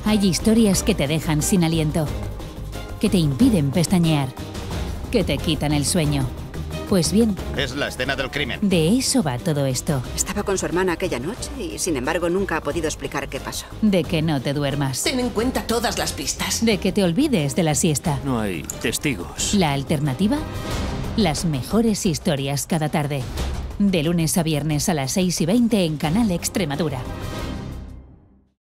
Hay historias que te dejan sin aliento, que te impiden pestañear, que te quitan el sueño. Pues bien, Es la escena del crimen. de eso va todo esto. Estaba con su hermana aquella noche y, sin embargo, nunca ha podido explicar qué pasó. De que no te duermas. Ten en cuenta todas las pistas. De que te olvides de la siesta. No hay testigos. La alternativa, las mejores historias cada tarde. De lunes a viernes a las 6:20 en Canal Extremadura.